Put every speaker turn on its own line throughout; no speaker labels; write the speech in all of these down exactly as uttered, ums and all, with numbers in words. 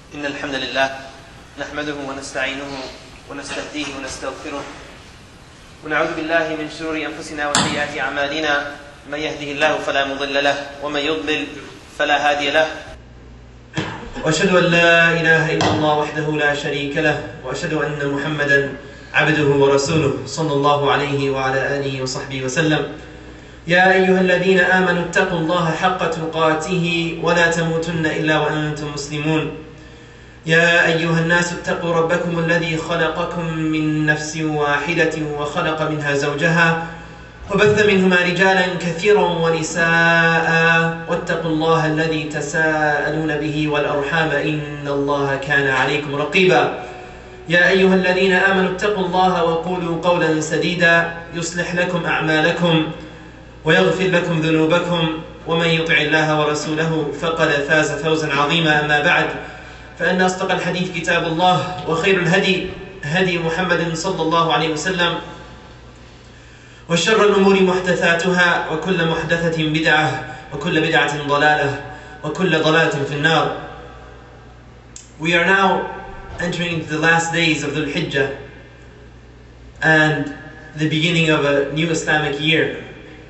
إن الحمد لله نحمده ونستعينه ونستهديه ونستغفره ونعوذ بالله من شرور أنفسنا وسيئات أعمالنا. من يهده الله فلا مضل له ومن يضلل فلا هادي له. وأشهد أن لا إله إلا الله وحده لا شريك له وأشهد أن محمدا عبده ورسوله صلى الله عليه وعلى آله وصحبه وسلم. يا أيها الذين آمنوا اتقوا الله حق تقاته ولا تموتن إلا وأنتم مسلمون. يا أيها الناس اتقوا ربكم الذي خلقكم من نفس واحدة وخلق منها زوجها وبث منهما رجالا كثيرا ونساء واتقوا الله الذي تساءلون به والأرحام إن الله كان عليكم رقيبا. يا أيها الذين آمنوا اتقوا الله وقولوا قولا سديدا يصلح لكم أعمالكم ويغفر لكم ذنوبكم ومن يطع الله ورسوله فقد فاز فوزا عظيما. أما بعد، فإن أصدق الحديث كتاب الله وخير الهدي هدي محمد صلى الله عليه وسلم وشر الأمور محدثاتها وكل محدثة بدعة وكل بدعة ضلالة وكل ضلالة في النار. We are now entering into the last days of Dhul Hijjah and the beginning of a new Islamic year.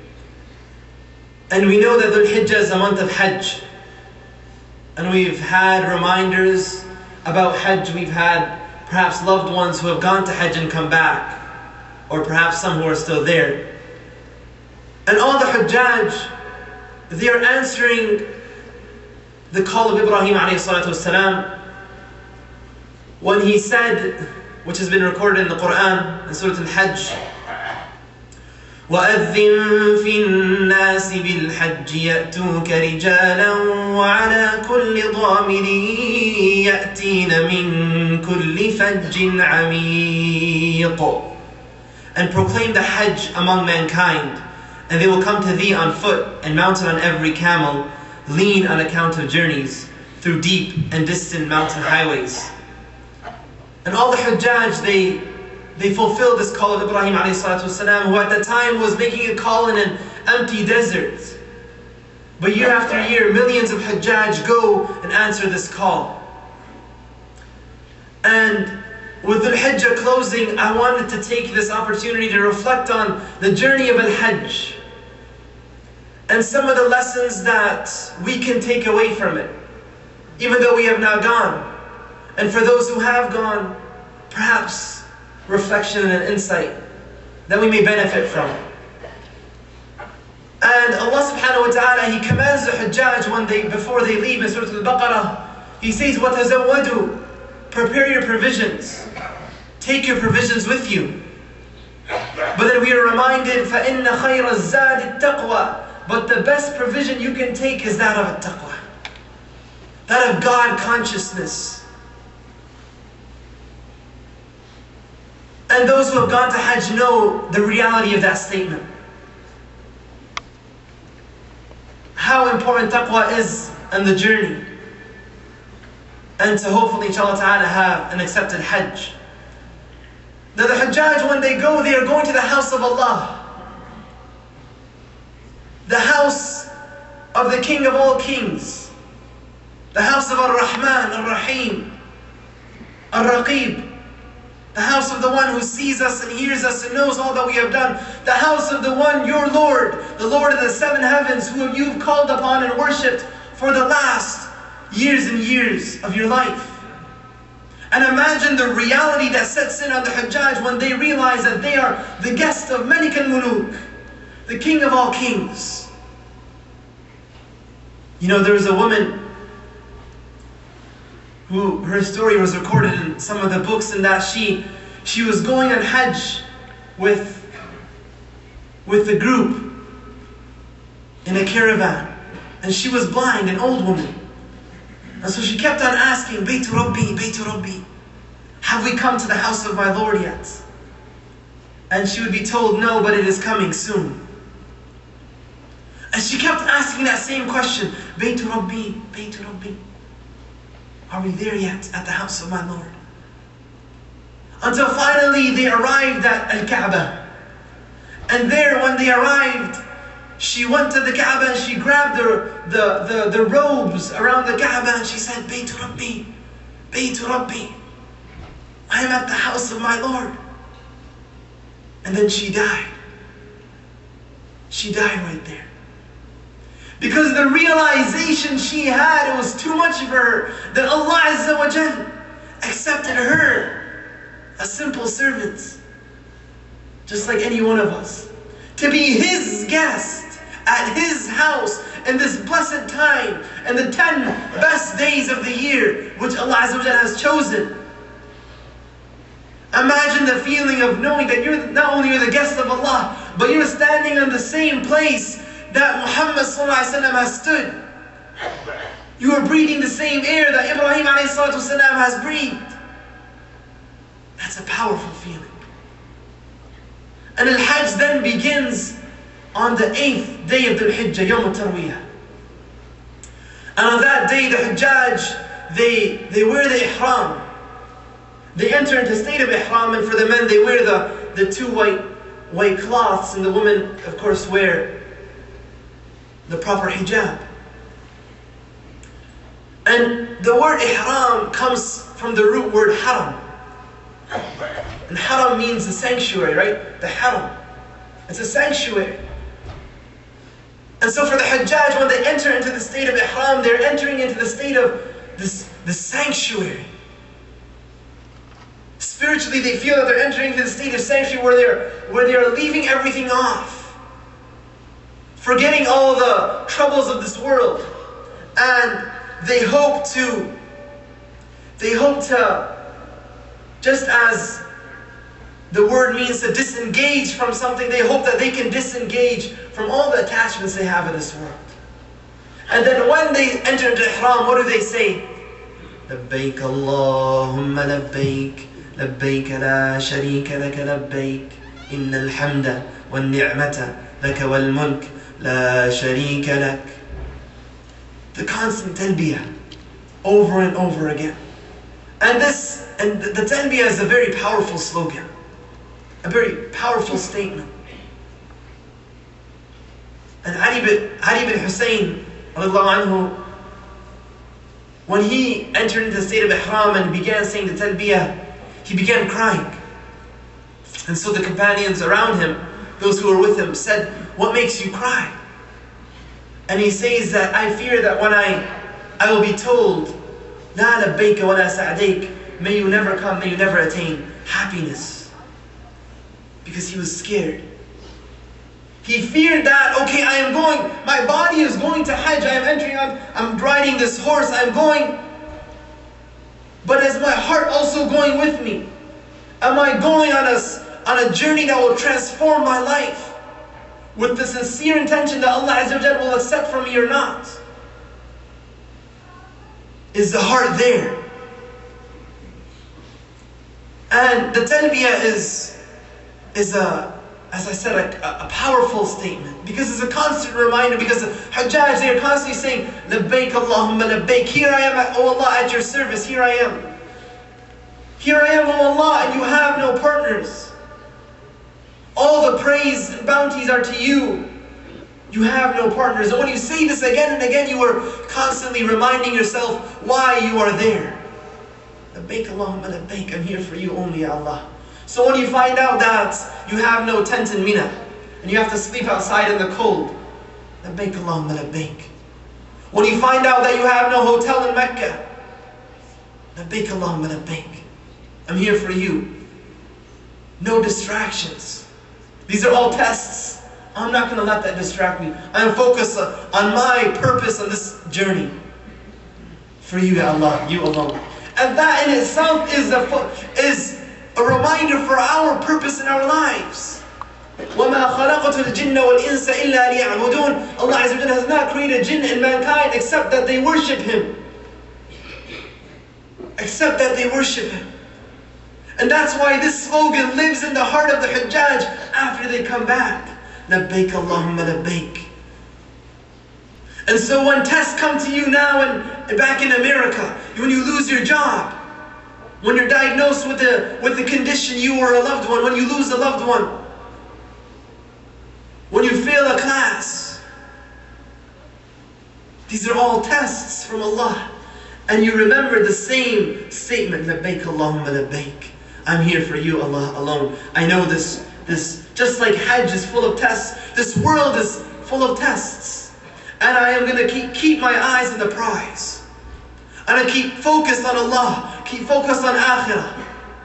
And we know that Dhul Hijjah is a month of Hajj. And we've had reminders about Hajj. We've had perhaps loved ones who have gone to Hajj and come back, or perhaps some who are still there. And all the Hujjaj, they are answering the call of Ibrahim alayhi salatu wasalam when he said, which has been recorded in the Quran, in Surah Al-Hajj, وَأَذِّن فِي النَّاسِ بِالْحَجِّ يَأْتُوكَ رِجَالًا وَعَلَى كُلِّ ضَامِرٍ يَأْتِينَ مِنْ كُلِّ فَجٍّ عَمِيقٍ. And proclaim the Hajj among mankind, and they will come to thee on foot and mounted on every camel, lean on account of journeys through deep and distant mountain highways. And all the Hujjaj, they They fulfilled this call of Ibrahim alayhi salatu wasalam, who at the time was making a call in an empty desert. But year after year, millions of Hujjaj go and answer this call. And with Dhul Hijjah closing, I wanted to take this opportunity to reflect on the journey of Al-Hajj and some of the lessons that we can take away from it, even though we have now gone. And for those who have gone, perhaps reflection and insight that we may benefit from. And Allah subhanahu wa ta'ala, He commands the Hujjaj when they, before they leave in Surah Al-Baqarah, He says, وَتَزَوَّدُوا, prepare your provisions. Take your provisions with you. But then we are reminded, فَإِنَّ خَيْرَ الزَّادِ التَّقْوَى, but the best provision you can take is that of taqwa, that of God consciousness. And those who have gone to Hajj know the reality of that statement. How important taqwa is in the journey. And to hopefully, inshallah ta'ala, have an accepted Hajj. Now the Hujjaj, when they go, they are going to the house of Allah. The house of the King of all kings. The house of Ar-Rahman, Ar-Rahim, Ar-Raqib. The house of the one who sees us and hears us and knows all that we have done. The house of the one, your Lord, the Lord of the seven heavens, whom you've called upon and worshipped for the last years and years of your life. And imagine the reality that sets in on the Hujjaj when they realize that they are the guest of Malik al-Muluk, the King of all kings. You know, there was a woman who, her story was recorded in some of the books, and that she she was going on Hajj with with a group in a caravan, and she was blind, an old woman, and so she kept on asking, Baytu Rabbi, Baytu Rabbi, have we come to the house of my Lord yet? And she would be told, no, but it is coming soon. And she kept asking that same question, Baytu Rabbi, Baytu Rabbi, are we there yet at the house of my Lord? Until finally they arrived at Al-Kaaba. And there, when they arrived, she went to the Kaaba and she grabbed the, the, the, the robes around the Kaaba and she said, Baytu Rabbi,
Baytu Rabbi, I am at the house of my Lord. And then she died. She died right there. Because the realization she had, it was too much for her, that Allah Azza wa Jal accepted her, a simple servant, just like any one of us, to be His guest at His house in this blessed time and the ten best days of the year which Allah Azza wa Jal has chosen. Imagine the feeling of knowing that you're not only you're the guest of Allah, but you're standing on the same place that Muhammad sallallahu alaihi wasallam has stood. You are breathing the same air that Ibrahim alayhi salatu wasallam has breathed. That's a powerful feeling. And Al-Hajj then begins on the eighth day of the Hijjah, Yawm al-Tarwiyah. And on that day, the Hujjaj, they, they wear the Ihram. They enter into a state of Ihram, and for the men, they wear the, the two white, white cloths, and the women, of course, wear the proper hijab. And the word Ihram comes from the root word Haram. And Haram means a sanctuary, right? The Haram. It's a sanctuary. And so for the Hajjaj, when they enter into the state of Ihram, they're entering into the state of this, this sanctuary. Spiritually, they feel that they're entering into the state of sanctuary where they're, where they are leaving everything off, forgetting all the troubles of this world. And they hope to, they hope to, just as the word means to disengage from something, they hope that they can disengage from all the attachments they have in this world. And then when they enter into Ihram, what do they say? لبيك اللهم لبيك لبيك لا شريك لك لبيك إن الحمد والنعمة لك والملك لا شريك لك. The constant talbiyah, over and over again. And this, and the talbiyah is a very powerful slogan, a very powerful statement. And Ali bin, Ali bin Hussein, anhu, when he entered into the state of Ihram and began saying the talbiyah, he began crying. And so the companions around him, those who were with him, said, "What makes you cry?" And he says that, "I fear that when I, I will be told, La labbayka wa la sa'dayk, may you never come, may you never attain happiness." Because he was scared. He feared that, okay, I am going, my body is going to Hajj, I am entering on, I'm riding this horse, I'm going, but is my heart also going with me? Am I going on a, on a journey that will transform my life? With the sincere intention that Allah Azza wa Jalla will accept from me or not? Is the heart there? And the talbiyah is, is a, as I said, a, a powerful statement. Because it's a constant reminder, because the Hajjaj, they are constantly saying, Labbaik Allahumma labbaik. Here I am, O Allah, at your service. Here I am. Here I am, O Allah, and you have no partners. All the praise and bounties are to you. You have no partners. And when you say this again and again, you are constantly reminding yourself why you are there. Labbaik Allahumma labbaik. I'm here for you only, Allah. So when you find out that you have no tent in Mina, and you have to sleep outside in the cold, Labbaik Allahumma labbaik. When you find out that you have no hotel in Mecca, Labbaik Allahumma labbaik. I'm here for you. No distractions. These are all tests. I'm not going to let that distract me. I am focused on my purpose on this journey. For you, Ya Allah, you alone. And that in itself is a, is a reminder for our purpose in our lives. وَمَا خَلَقَتُ الْجِنَّ وَالْإِنسَ إِلَّا لِيَعْبُدُونَ. Allah Azza wa Jalla has not created jinn and mankind except that they worship Him. Except that they worship Him. And that's why this slogan lives in the heart of the Hajjaj after they come back. Labbaik Allahumma labbaik. And so when tests come to you now and back in America, when you lose your job, when you're diagnosed with the, with the condition you or a loved one, when you lose a loved one, when you fail a class, these are all tests from Allah. and you remember the same statement, Labbaik Allahumma labbaik. I'm here for you, Allah alone. I know this, this, just like Hajj is full of tests, this world is full of tests. And I am going to keep, keep my eyes on the prize. And I keep focused on Allah, keep focused on Akhirah.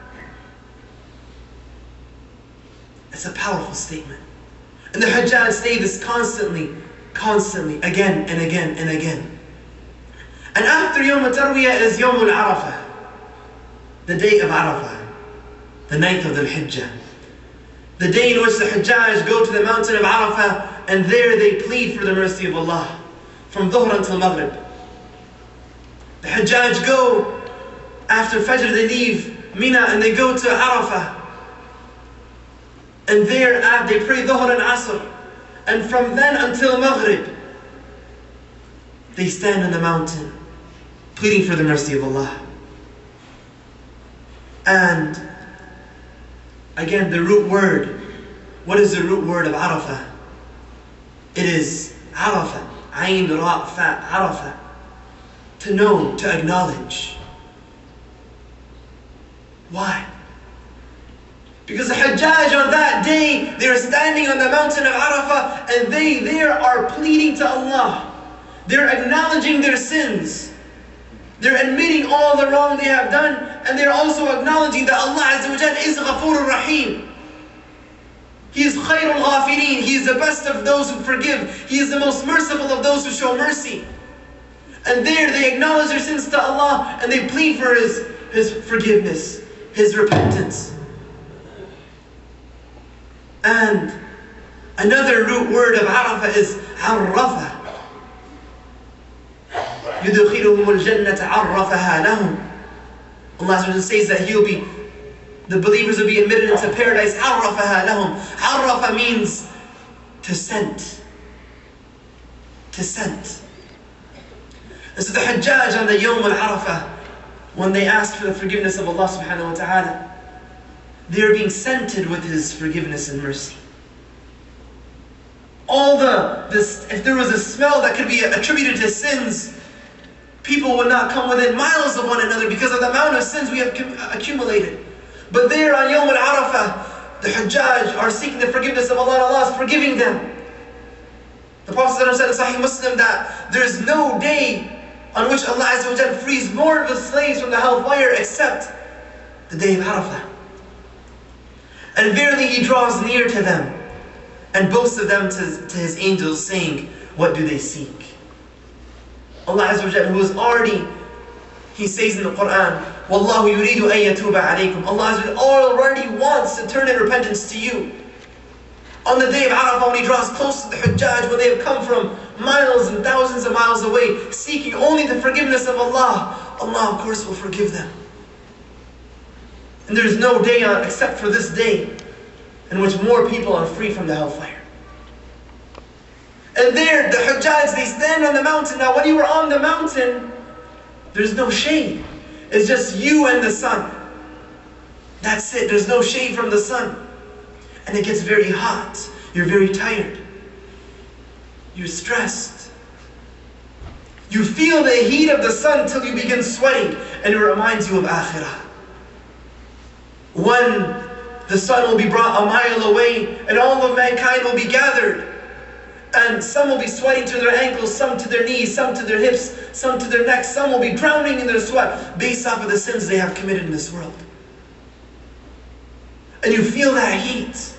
It's a powerful statement. And the Hajjaj say this constantly, constantly, again and again and again. And after Yawm al-Tarwiyah is Yawm al-Arafah, the day of Arafah, the ninth of the Hijjah. The day in which the Hajjaj go to the mountain of Arafah, and there they plead for the mercy of Allah, from Dhuhr until Maghrib. The Hajjaj go, after Fajr they leave Mina and they go to Arafah. And there they pray Dhuhr and Asr. And from then until Maghrib, they stand on the mountain, pleading for the mercy of Allah. And again, the root word, what is the root word of Arafah? It is Arafah, Ayn Ra Fa, Arafah. To know, to acknowledge. Why? Because the Hajjaj on that day, they are standing on the mountain of Arafah, and they there are pleading to Allah. They're acknowledging their sins. They're admitting all the wrong they have done, and they're also acknowledging that Allah Azza wa Jal is Ghafurur Rahim. He is Khairul Ghafirin. He is the best of those who forgive. He is the most merciful of those who show mercy. And there they acknowledge their sins to Allah, and they plead for His, His forgiveness, His repentance. And another root word of Arafah is Arrafa. يُدْخِلُهُمُ الْجَنَّةَ عَرَّفَهَا لَهُمْ. Allah says that He'll be, the believers will be admitted into paradise. عَرَّفَهَا لَهُمْ. Arrafa means to scent. To scent. And so the Hajjaj on the Yawm al-Arafah, when they asked for the forgiveness of Allah subhanahu wa ta'ala, they are being scented with His forgiveness and mercy. All the, this, if there was a smell that could be attributed to sins, people would not come within miles of one another because of the amount of sins we have accumulated. But there on Yawm al-Arafah, the Hajjaj are seeking the forgiveness of Allah, and Allah is forgiving them. The Prophet said in Sahih Muslim that there is no day on which Allah Azza wa Jal frees more of His slaves from the hellfire except the day of Arafah. And verily He draws near to them and boasts of them to, to His angels, saying, what do they seek? Allah Azza wa Jal, who is already, He says in the Quran, Wallahu yuridu an yatuba alaykum. Allah Azza wa Jal already wants to turn in repentance to you. On the day of Arafah, when He draws close to the Hajjaj, when they have come from miles and thousands of miles away, seeking only the forgiveness of Allah, Allah of course will forgive them. And there is no day on, except for this day in which more people are free from the hellfire. And there, the Hajjaj, they stand on the mountain. Now when you are on the mountain, there's no shade. It's just you and the sun. That's it. There's no shade from the sun. And it gets very hot. You're very tired. You're stressed. You feel the heat of the sun till you begin sweating, and it reminds you of Akhirah. When the sun will be brought a mile away, and all of mankind will be gathered, and some will be sweating to their ankles, some to their knees, some to their hips, some to their necks, some will be drowning in their sweat based off of the sins they have committed in this world. And you feel that heat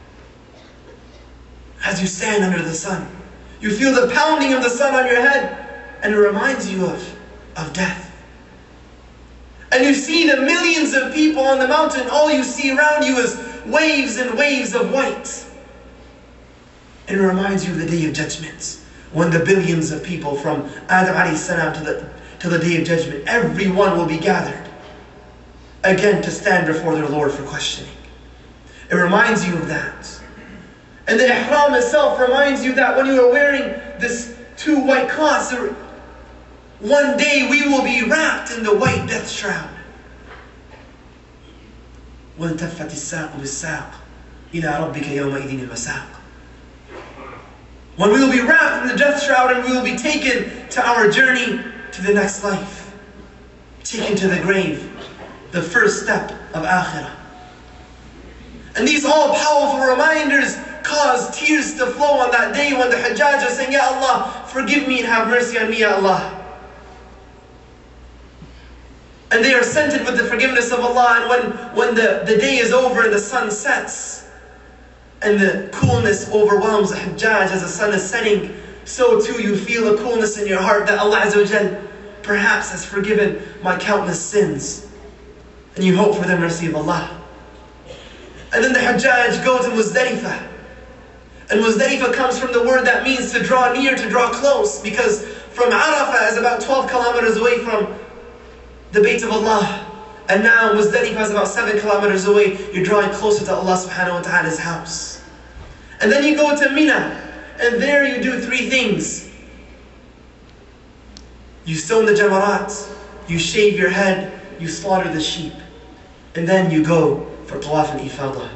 as you stand under the sun. You feel the pounding of the sun on your head, and it reminds you of, of death. And you see the millions of people on the mountain. All you see around you is waves and waves of white. And it reminds you of the Day of Judgment, when the billions of people from Adam alayhi salam to the, to the Day of Judgment, everyone will be gathered again to stand before their Lord for questioning. It reminds you of that. And the ihram itself reminds you that when you are wearing this two white cloths, one day we will be wrapped in the white death shroud. وَالْتَفَّتِ السَّاقُ بِالسَّاقِ إِلَىٰ رَبِّكَ يَوْمَئِذٍ الْمَسَاقُ. When we will be wrapped in the death shroud and we will be taken to our journey to the next life. taken to the grave, the first step of Akhirah. And these all powerful reminders cause tears to flow on that day when the Hajjaj are saying, Ya Allah, forgive me and have mercy on me, Ya Allah. And they are scented with the forgiveness of Allah. And when, when the, the day is over and the sun sets, and the coolness overwhelms the Hajjaj as the sun is setting, so too you feel a coolness in your heart that Allah Azza wa Jal perhaps has forgiven my countless sins. And you hope for the mercy of Allah. And then the Hajjaj goes to Muzdalifah. And Muzdalifah comes from the word that means to draw near, to draw close. Because from Arafah is about twelve kilometers away from the Bayt of Allah. And now Muzdalifah is about seven kilometers away. You're drawing closer to Allah subhanahu wa ta'ala's house. And then you go to Mina. And there you do three things. You stone the jamarat. You shave your head. You slaughter the sheep. And then you go for Tawaf al-Ifadah.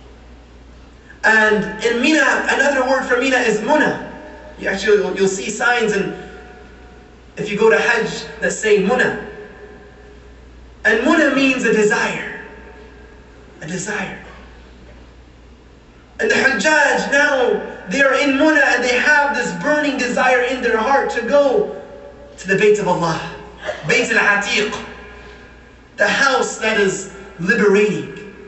And in Mina, another word for Mina is Muna. You actually, you'll see signs, and if you go to Hajj, that say Muna. And Muna means a desire. A desire. And the Hajjaj now, they are in Muna and they have this burning desire in their heart to go to the Bayt of Allah. Bayt al-Atiq. The house that is liberating.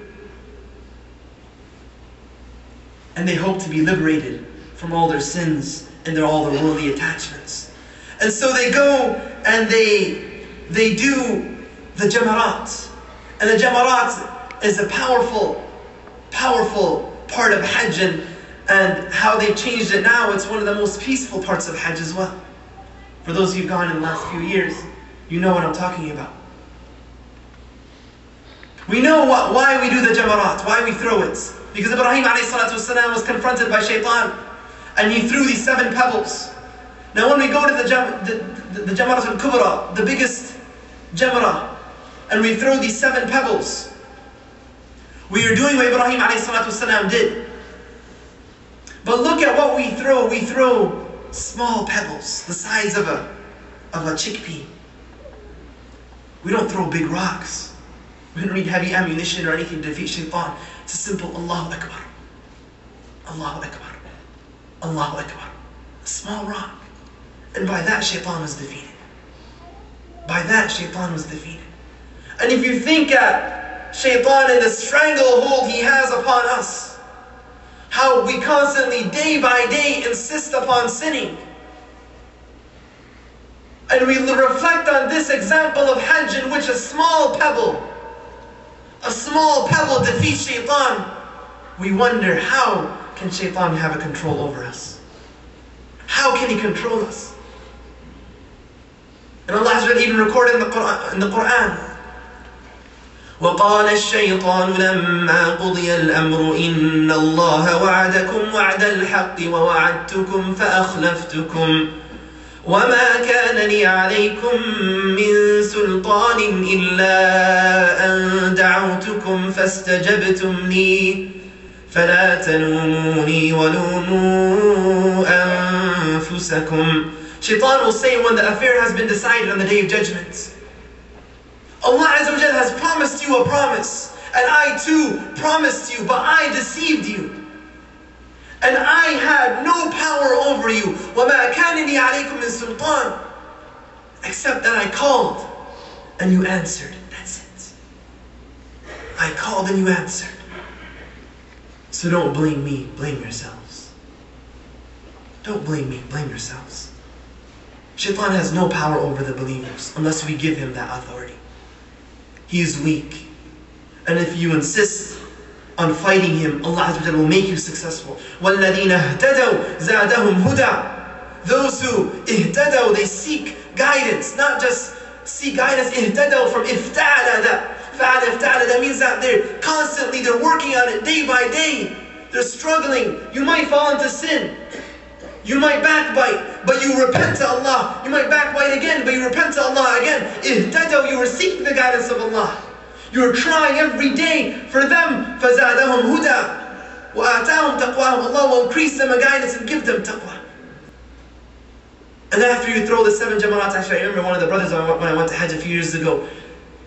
And they hope to be liberated from all their sins and their, all their worldly attachments. And so they go and they, they do the Jamarat. And the Jamarat is a powerful, powerful part of Hajj. And, and how they've changed it now, it's one of the most peaceful parts of Hajj as well. For those of you who've gone in the last few years, you know what I'm talking about. We know what, why we do the Jamarat, why we throw it. Because Ibrahim alayhi salatu wasalam was confronted by Shaitan, and he threw these seven pebbles. Now when we go to the, the, the, the Jamarat al-Kubra, the biggest Jamara, and we throw these seven pebbles, we are doing what Ibrahim alayhi salatu wasalam did. But look at what we throw. We throw small pebbles, the size of a, of a chickpea. We don't throw big rocks. We don't need heavy ammunition or anything to defeat Shaitan. It's a simple Allahu Akbar. Allahu Akbar. Allahu Akbar. A small rock. And by that Shaitan was defeated. By that Shaitan was defeated. And if you think at Shaitan and the stranglehold he has upon us, how we constantly, day by day, insist upon sinning. And we reflect on this example of Hajj in which a small pebble A small pebble defeats Shaitan. We wonder, how can Shaitan have a control over us? How can he control us? And Allah has even recorded in the Quran, in the Quran وَقَالَ الشَّيْطَانُ لَمَّا قُضِيَ الْأَمْرُ إِنَّ اللَّهَ وَعَدَكُمْ وَعْدَ الْحَقِّ وَوَعَدْتُكُمْ فَأَخْلَفْتُكُمْ وما كان لي عليكم من سلطان إلا أن دعوتكم فاستجبتم لي فلا تلوموني ولوموا أنفسكم. Shaitan will say when the affair has been decided on the Day of Judgment, Allah Azza wa Jal has promised you a promise, and I too promised you, but I deceived you. And I had no power over you. وَمَا كَانَ لِي عَلَيْكُمْ مِنْ سُلْطَانٍ. Except that I called and you answered. That's it. I called and you answered. So don't blame me, blame yourselves. Don't blame me, blame yourselves. Shaitan has no power over the believers unless we give him that authority. He is weak. And if you insist on fighting him, Allah Azza wa Jalla will make you successful. وَالَّذِينَ اهْتَدَوْا زَادَهُمْ هُدًى. Those who ihtadaw, they seek guidance, not just seek guidance. Ihtadaw from ifta'ala, that fa'ala ifta'ala, that means that they're constantly, they're working on it day by day. They're struggling. You might fall into sin. You might backbite, but you repent to Allah. You might backbite again, but you repent to Allah again. Ihtadaw, you are seeking the guidance of Allah. You are trying every day for them. فَزَادَهُمْ هُدًى وَآتَاهُمْ تَقْوَاهُمْ. Allah will increase them a guidance and give them taqwa. And then after you throw the seven jamarat, actually I remember one of the brothers when I went to Hajj a few years ago,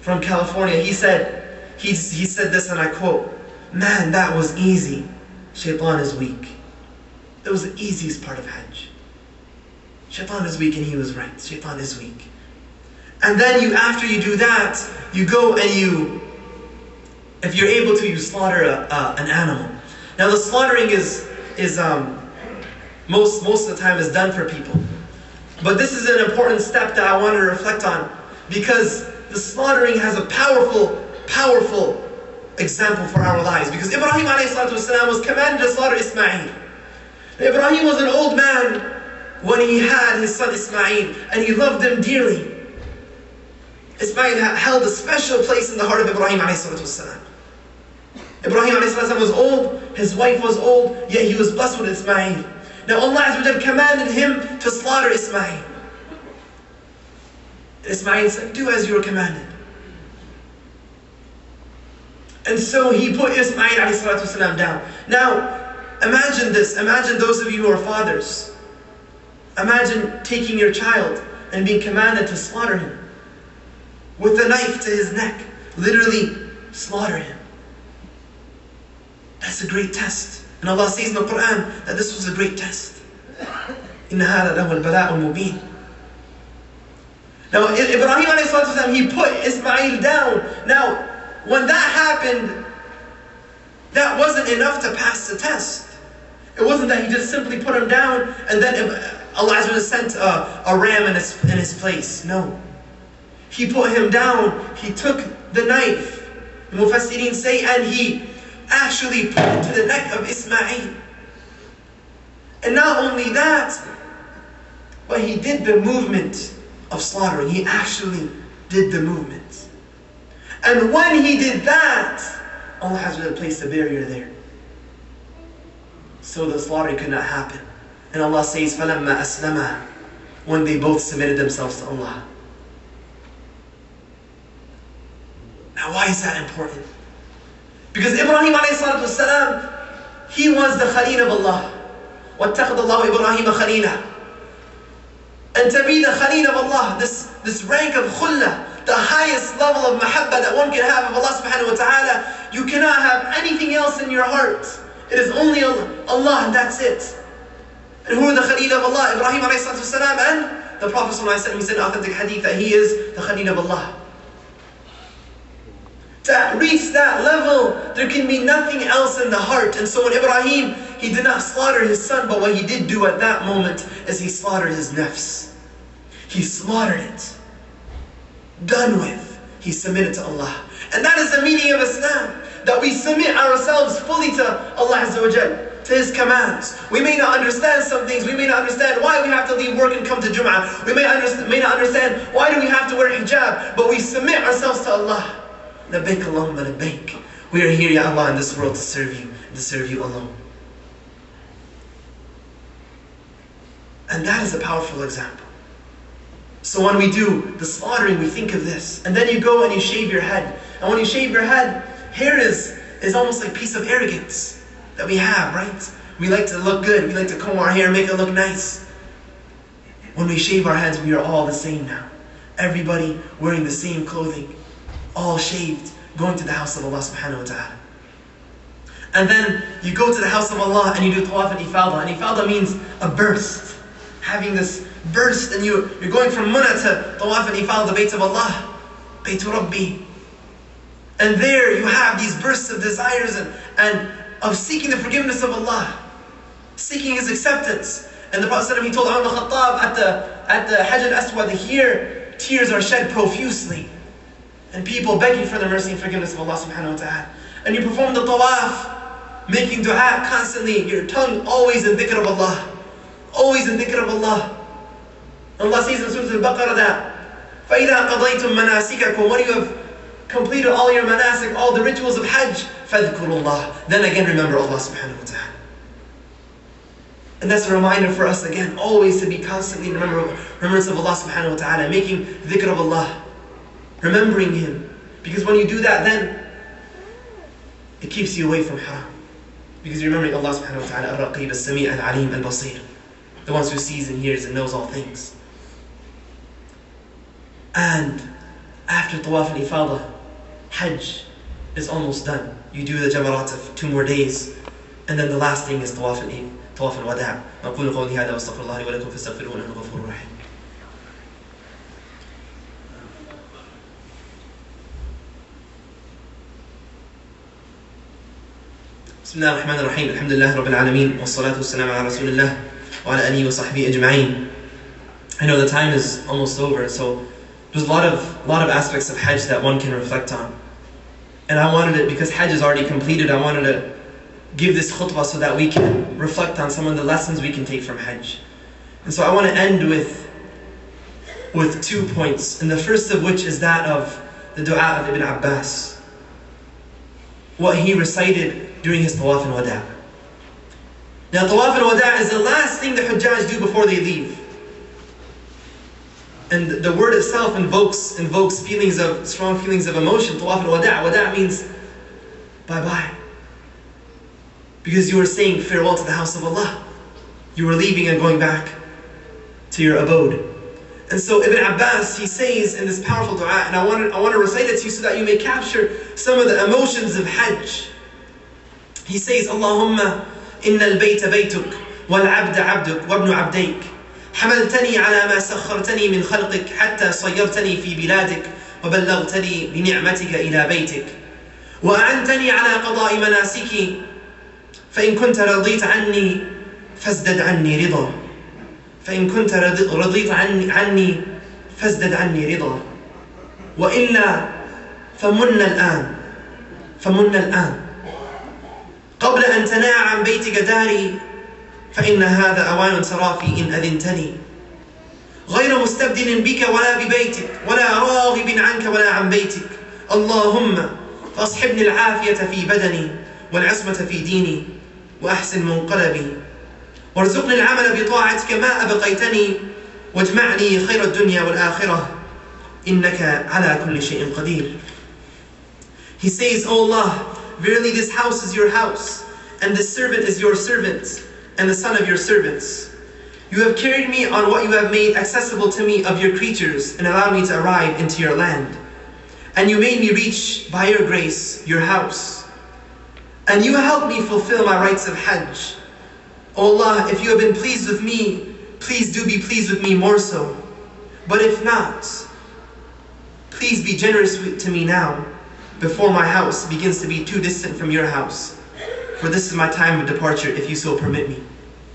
from California, he said, he, he said this, and I quote, "Man, that was easy. Shaitan is weak." That was the easiest part of Hajj. Shaitan is weak, and he was right. Shaitan is weak. And then you, after you do that, you go and you, if you're able to, you slaughter a, uh, an animal. Now the slaughtering is, is um, most, most of the time is done for people. But this is an important step that I want to reflect on, because the slaughtering has a powerful, powerful example for our lives. Because Ibrahim alayhi salatu wasalam was commanded to slaughter Ismail. Ibrahim was an old man when he had his son Ismail, and he loved him dearly. Ismail held a special place in the heart of Ibrahim alayhi salatu wasalam. Ibrahim alayhi salatu wasalam was old, his wife was old, yet he was blessed with Ismail. Now Allah Azza wa Jalla commanded him to slaughter Ismail. And Ismail said, "Do as you are commanded." And so he put Ismail alayhi salatu wasalam down. Now, imagine this. Imagine those of you who are fathers. Imagine taking your child and being commanded to slaughter him. With a knife to his neck. Literally slaughter him. That's a great test. And Allah says in the Quran that this was a great test. إِنَّ هَذَا لَهُ الْبَلَاءُ الْمُبِينُ. Now Ibrahim alayhi salatu wasalam, he put Ismail down. Now, when that happened, that wasn't enough to pass the test. It wasn't that he just simply put him down and then Allah Azza wa Jalla sent a, a ram in his, in his place. No. He put him down, he took the knife, the Mufassirin say, and he actually put it to the neck of Ismail. And not only that, but he did the movement of slaughtering. He actually did the movement. And when he did that, Allah Azza wa Jalla placed a barrier there, so the slaughtering could not happen. And Allah says, فَلَمَّا أَسْلَمَا, when they both submitted themselves to Allah. Now why is that important? Because Ibrahim alayhi salatu wasalam, he was the Khalil of Allah. وَاتَّخَذَ اللَّهُ إِبْرَاهِيمَ خَلِيلًا. And to be the Khalil of Allah, this, this rank of khullah, the highest level of mahabba that one can have of Allah subhanahu wa ta'ala, you cannot have anything else in your heart. It is only Allah, and that's it. And who are the Khalil of Allah? Ibrahim alayhi salatu wasalam, and the Prophet sallallahu alayhi wa sallam, he said in authentic hadith that he is the Khalil of Allah. To reach that level, there can be nothing else in the heart. And so when Ibrahim, he did not slaughter his son, but what he did do at that moment is he slaughtered his nafs. He slaughtered it. Done with. He submitted to Allah. And that is the meaning of Islam. That we submit ourselves fully to Allah Azza wa Jal, to His commands. We may not understand some things. We may not understand why we have to leave work and come to Jum'ah. We may, understand, may not understand why do we have to wear hijab. But we submit ourselves to Allah. Labbaik Allahumma labbaik. We are here, Ya Allah, in this world to serve you, to serve you alone. And that is a powerful example. So when we do the slaughtering, we think of this. And then you go and you shave your head. And when you shave your head, hair is, is almost like a piece of arrogance that we have, right? We like to look good. We like to comb our hair, make it look nice. When we shave our heads, we are all the same now. Everybody wearing the same clothing. All shaved, going to the house of Allah subhanahu wa ta'ala. And then you go to the house of Allah and you do tawaf and ifadah. And ifadah means a burst. Having this burst, and you, you're going from Munna to tawaf and ifadah, the Bayt of Allah, Baytu Rabbi. And there you have these bursts of desires and, and of seeking the forgiveness of Allah, seeking His acceptance. And the Prophet ﷺ, he told Umar ibn Khattab at the, at the Hajj al-Aswad, here tears are shed profusely. And people begging for the mercy and forgiveness of Allah subhanahu wa ta'ala. And you perform the tawaf, making dua constantly, your tongue always in dhikr of Allah. Always in dhikr of Allah. Allah says in Surah Al-Baqarah that, فَإِذَا قَضَيْتُم مَنَاسِكَكُمْ, when you have completed all your manasik, all the rituals of Hajj, فَذْكُرُوا اللَّهِ, then again remember Allah subhanahu wa ta'ala. And that's a reminder for us again, always to be constantly in remembrance of Allah subhanahu wa ta'ala, making dhikr of Allah. Remembering Him. Because when you do that, then it keeps you away from haram. Because you're remembering Allah subhanahu wa ta'ala, Al-Raqib, Al-Sami', Al-Alim, Al-Basir. The one who sees and hears and knows all things. And after after Tawaf al-Ifadah, Hajj is almost done. You do the Jamarat of two more days, and then the last thing is Tawaf al-Wada'. أقول قولي هذا وأستغفر الله لي ولكم فاستغفروه إنه غفور رحيم. بسم الله الرحمن الرحيم. الحمد لله رب العالمين والصلاة والسلام على رسول الله وعلى آله وصحبه أجمعين. I know the time is almost over, so there's a lot of lot of aspects of Hajj that one can reflect on. And I wanted it, because Hajj is already completed, I wanted to give this khutbah so that we can reflect on some of the lessons we can take from Hajj. And so I want to end with, with two points, and the first of which is that of the dua of Ibn Abbas, what he recited during his Tawaf al-Wada'. Now Tawaf al-Wada' is the last thing the Hujjaj do before they leave. And the word itself invokes invokes feelings of strong feelings of emotion. Tawaf al-Wada'. Wada' means bye-bye. Because you were saying farewell to the house of Allah. You were leaving and going back to your abode. And so Ibn Abbas, he says in this powerful dua, and I want to, I want to recite it to you so that you may capture some of the emotions of Hajj. He says, Allahumma inna al-bayta baytuk, wal-abda abduk, wabnu abdayk. حملتني على ما سخرتني من خلقك حتى صيرتني في بلادك وبلغتني بنعمتك إلى بيتك وأعنتني على قضاء مناسكي فإن كنت رضيت عني فازدد عني رضا فإن كنت رضيت عني, عني فازدد عني رضا وإلا فمن الآن فمن الآن قبل أن تناع عن بيتك داري فإن هذا أوان صرافي إن أذنتني غير مستبدل بك ولا ببيتك ولا راغب عنك ولا عن بيتك اللهم فاصحبني العافية في بدني والعصمة في ديني وأحسن منقلبي وارزقني العمل بطاعتك ما أبقيتني واجمعني خير الدنيا والآخرة إنك على كل شيء قدير. He says, O Allah, verily this house is your house, and this servant is your servant, and the son of your servants. You have carried me on what you have made accessible to me of your creatures, and allowed me to arrive into your land. And you made me reach, by your grace, your house. And you helped me fulfill my rights of Hajj. O Allah, if you have been pleased with me, please do be pleased with me more so. But if not, please be generous to me now, before my house begins to be too distant from your house. For this is my time of departure, if you so permit me.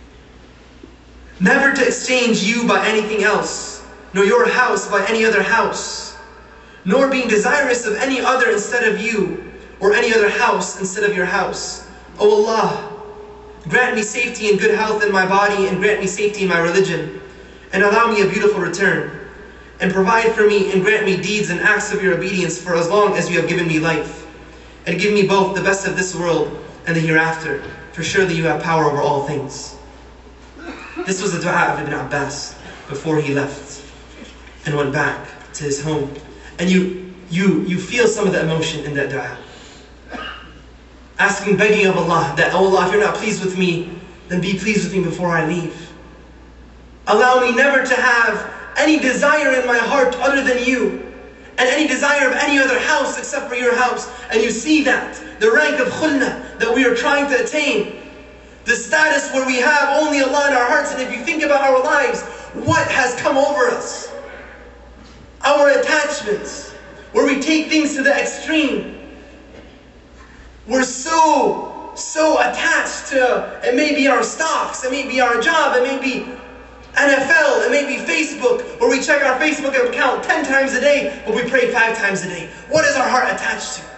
Never to exchange you by anything else, nor your house by any other house, nor being desirous of any other instead of you, or any other house instead of your house. O Allah, grant me safety and good health in my body, and grant me safety in my religion, and allow me a beautiful return, and provide for me and grant me deeds and acts of your obedience for as long as you have given me life, and give me both the best of this world and the hereafter, for surely you have power over all things. This was the dua of Ibn Abbas before he left and went back to his home. And you, you, you feel some of the emotion in that dua. Asking, begging of Allah that, oh Allah, if you're not pleased with me, then be pleased with me before I leave. Allow me never to have any desire in my heart other than you, and any desire of any other house except for your house. And you see that, the rank of khulna that we are trying to attain, the status where we have only Allah in our hearts. And if you think about our lives, what has come over us? Our attachments, where we take things to the extreme. We're so, so attached to, it may be our stocks, it may be our job, it may be N F L, it may be Facebook, where we check our Facebook account ten times a day, but we pray five times a day. What is our heart attached to?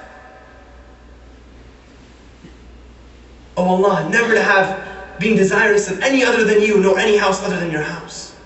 Oh Allah, never to have being desirous of any other than you, nor any house other than your house.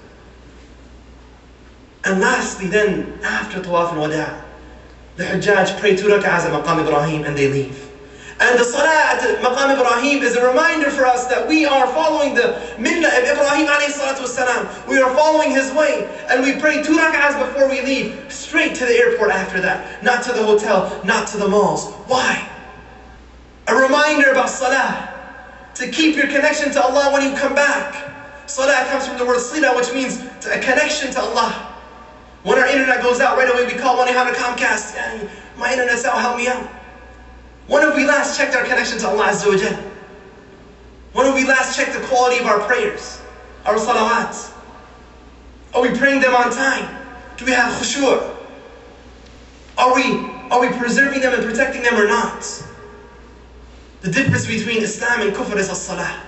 And lastly then, after Tawaf al-Wada', the Hujjaj pray two rak'ahs at Maqam Ibrahim and they leave. And the salah at Maqam Ibrahim is a reminder for us that we are following the millah of Ibrahim alayhi salatu wasalam. We are following his way. And we pray two rak'ahs before we leave, straight to the airport after that. Not to the hotel, not to the malls. Why? A reminder about salah. To keep your connection to Allah when you come back. Salah comes from the word sila, which means a connection to Allah. When our internet goes out, right away we call one eight hundred Comcast. Yeah, my internet's out, help me out. When have we last checked our connection to Allah Azza wa Jal? When have we last checked the quality of our prayers, our salawats? Are we praying them on time? Do we have khushu'? Are we, are we preserving them and protecting them or not? The difference between Islam and Kufr is as-salah.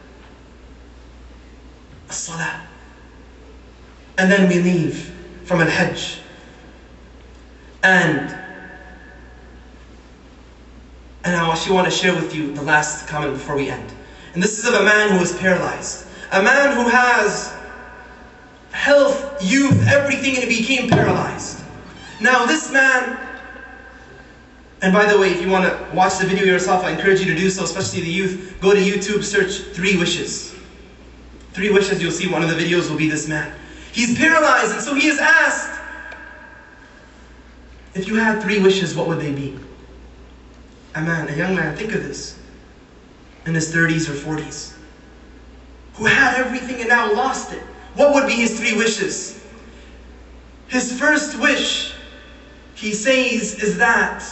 As-salah. And then we leave from al-Hajj. And, and I actually want to share with you the last comment before we end. And this is of a man who is paralyzed. A man who has health, youth, everything, and he became paralyzed. Now this man, and by the way, if you want to watch the video yourself, I encourage you to do so, especially the youth. Go to YouTube, search Three Wishes. Three Wishes, you'll see one of the videos will be this man. He's paralyzed, and so he is asked, if you had three wishes, what would they be? A man, a young man, think of this, in his thirties or forties, who had everything and now lost it. What would be his three wishes? His first wish, he says, is that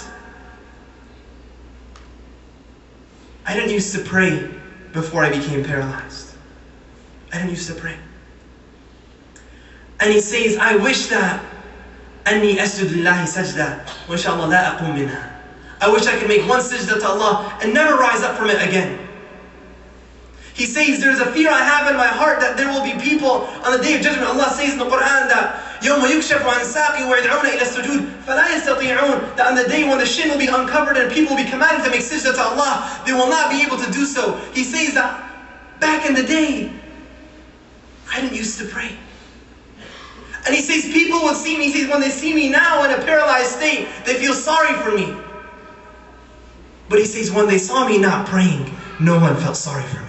I didn't used to pray before I became paralyzed. I didn't used to pray. And he says, I wish that أني أسجد لله سجدة وإن شاء الله لا أقوم منها. I wish I could make one sajda to Allah and never rise up from it again. He says, there's a fear I have in my heart that there will be people on the day of judgment. Allah says in the Quran that يوم يكشف عن ساق ويدعون إلى السجود فلا يستطيعون. That on the day when the shin will be uncovered and people will be commanded to make sajda to Allah, they will not be able to do so. He says that back in the day, I didn't used to pray. And he says people would see me, he says when they see me now in a paralyzed state, they feel sorry for me. But he says when they saw me not praying, no one felt sorry for me.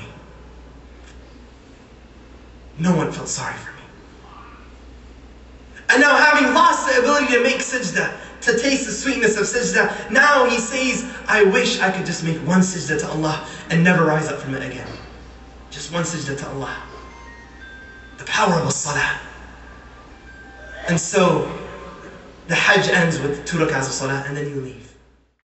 No one felt sorry for me. And now having lost the ability to make sajda, to taste the sweetness of sajda, now he says, I wish I could just make one sajda to Allah and never rise up from it again. Just one sajda to Allah. The power of as-salah. And so, the Hajj ends with two rak'ahs of salah and then you leave.